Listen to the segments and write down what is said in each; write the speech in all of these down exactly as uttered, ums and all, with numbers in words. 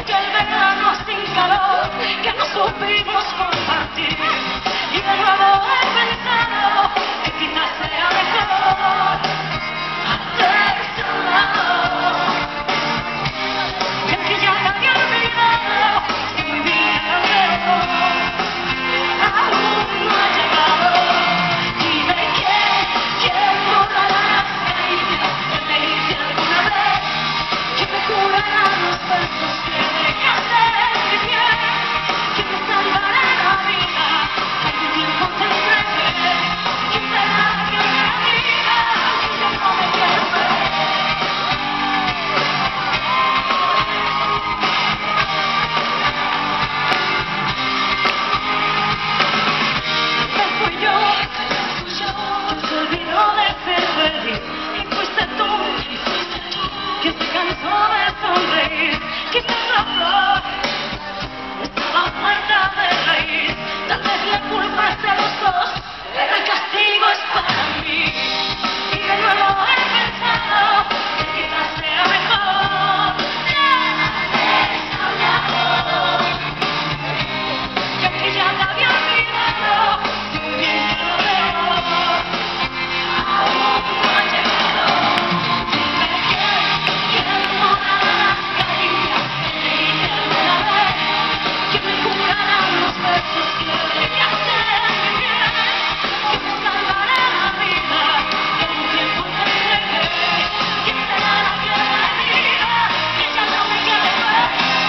que el verano sin calor, que no supimos compartir. Y de nuevo he pensado que quizás sea mejor hacerse a un lado, que el que ya te había olvidado, si mi vida llegó, aún no ha llegado. Dime quién, quién borrará las caricias que me hice alguna vez, que me curará los besos que dejaste en mi piel, que me salvará la vida, algún tiempo tendré, que será que me diga que ya no me quiero ver. Me fui yo, que se olvidó de ser feliz, y fuiste tú, que se cansó de sonreír, quizás la flor estaba muerta de raíz, tal vez la culpa es de los dos, pero el castigo es para mí. Y de nuevo he pensado que quizás sea mejor hacerse a un lado, que el que ya te había olvidado, si muy bien que lo veo, aún no ha llegado. Dime quién, quién borrará las caricias que me hice alguna vez, que me curará los besos que dejaste en mi piel, que me salvará la vida, que algún tiempo tendré, que será la que me diga que ya no me quiere ver.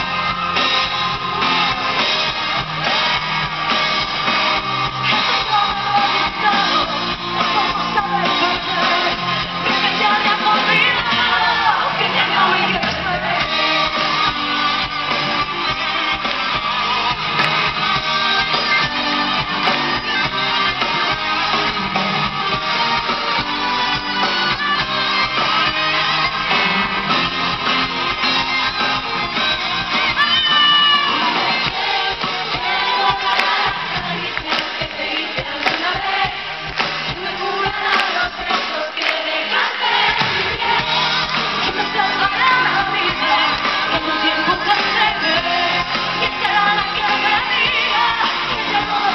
Eso no me lo he gritado, eso no sabe perder, que ya me has olvidado, que ya no me quieres ver.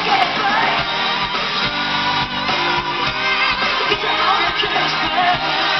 Quieres ver.